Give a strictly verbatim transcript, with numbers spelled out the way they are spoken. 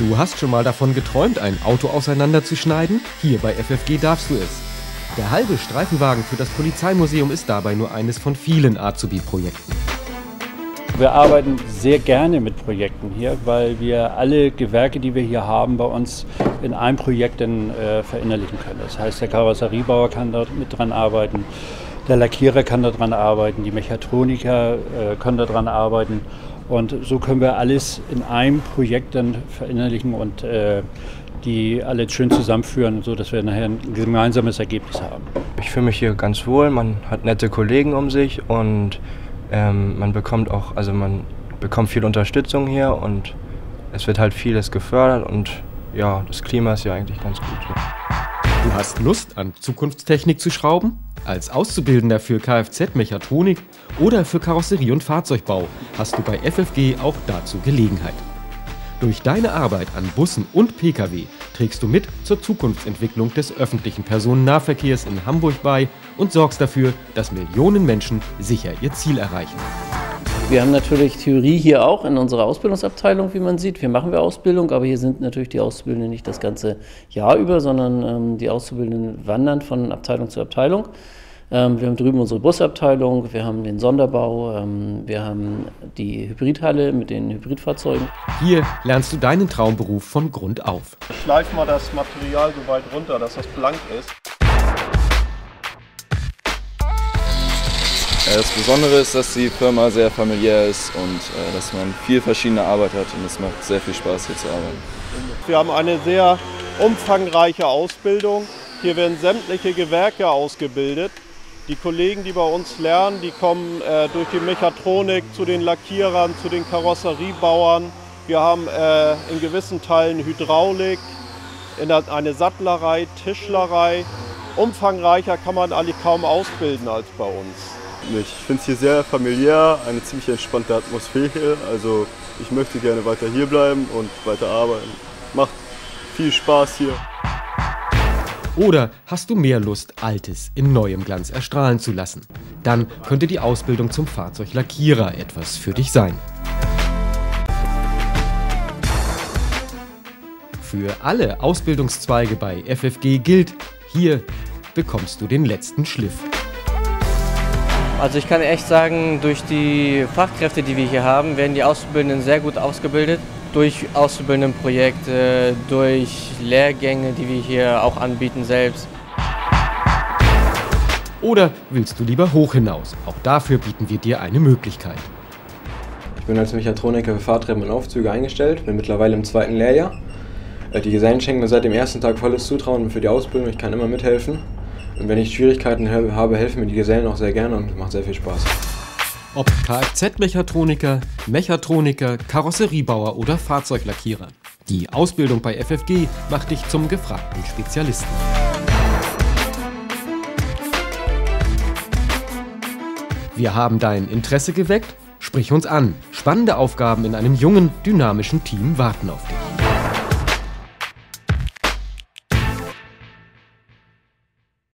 Du hast schon mal davon geträumt, ein Auto auseinanderzuschneiden? Hier bei F F G darfst du es. Der halbe Streifenwagen für das Polizeimuseum ist dabei nur eines von vielen Azubi-Projekten. Wir arbeiten sehr gerne mit Projekten hier, weil wir alle Gewerke, die wir hier haben, bei uns in einem Projekt dann äh, verinnerlichen können. Das heißt, der Karosseriebauer kann dort mit dran arbeiten, der Lackierer kann daran arbeiten, die Mechatroniker äh, können daran arbeiten. Und so können wir alles in einem Projekt dann verinnerlichen und äh, die alle schön zusammenführen, sodass wir nachher ein gemeinsames Ergebnis haben. Ich fühle mich hier ganz wohl, man hat nette Kollegen um sich und ähm, man bekommt auch, also man bekommt viel Unterstützung hier und es wird halt vieles gefördert und ja, das Klima ist ja eigentlich ganz gut hier. Du hast Lust, an Zukunftstechnik zu schrauben? Als Auszubildender für Kfz-Mechatronik oder für Karosserie- und Fahrzeugbau hast du bei F F G auch dazu Gelegenheit. Durch deine Arbeit an Bussen und Pkw trägst du mit zur Zukunftsentwicklung des öffentlichen Personennahverkehrs in Hamburg bei und sorgst dafür, dass Millionen Menschen sicher ihr Ziel erreichen. Wir haben natürlich Theorie hier auch in unserer Ausbildungsabteilung, wie man sieht. Hier machen wir Ausbildung, aber hier sind natürlich die Auszubildenden nicht das ganze Jahr über, sondern ähm, die Auszubildenden wandern von Abteilung zu Abteilung. Ähm, wir haben drüben unsere Busabteilung, wir haben den Sonderbau, ähm, wir haben die Hybridhalle mit den Hybridfahrzeugen. Hier lernst du deinen Traumberuf von Grund auf. Schleif mal das Material so weit runter, dass das blank ist. Das Besondere ist, dass die Firma sehr familiär ist und äh, dass man viel verschiedene Arbeit hat und es macht sehr viel Spaß hier zu arbeiten. Wir haben eine sehr umfangreiche Ausbildung. Hier werden sämtliche Gewerke ausgebildet. Die Kollegen, die bei uns lernen, die kommen äh, durch die Mechatronik zu den Lackierern, zu den Karosseriebauern. Wir haben äh, in gewissen Teilen Hydraulik, in der, eine Sattlerei, Tischlerei. Umfangreicher kann man eigentlich kaum ausbilden als bei uns. Ich finde es hier sehr familiär, eine ziemlich entspannte Atmosphäre. Also ich möchte gerne weiter hier bleiben und weiter arbeiten. Macht viel Spaß hier. Oder hast du mehr Lust, Altes in neuem Glanz erstrahlen zu lassen? Dann könnte die Ausbildung zum Fahrzeuglackierer etwas für dich sein. Für alle Ausbildungszweige bei F F G gilt, hier bekommst du den letzten Schliff. Also ich kann echt sagen, durch die Fachkräfte, die wir hier haben, werden die Auszubildenden sehr gut ausgebildet. Durch Auszubildendenprojekte, durch Lehrgänge, die wir hier auch anbieten selbst. Oder willst du lieber hoch hinaus? Auch dafür bieten wir dir eine Möglichkeit. Ich bin als Mechatroniker für Fahrtreppen und Aufzüge eingestellt, bin mittlerweile im zweiten Lehrjahr. Die Gesellen schenken mir seit dem ersten Tag volles Zutrauen für die Ausbildung, ich kann immer mithelfen. Und wenn ich Schwierigkeiten habe, helfen mir die Gesellen auch sehr gerne und macht sehr viel Spaß. Ob Kfz-Mechatroniker, Mechatroniker, Karosseriebauer oder Fahrzeuglackierer. Die Ausbildung bei F F G macht dich zum gefragten Spezialisten. Wir haben dein Interesse geweckt? Sprich uns an. Spannende Aufgaben in einem jungen, dynamischen Team warten auf dich.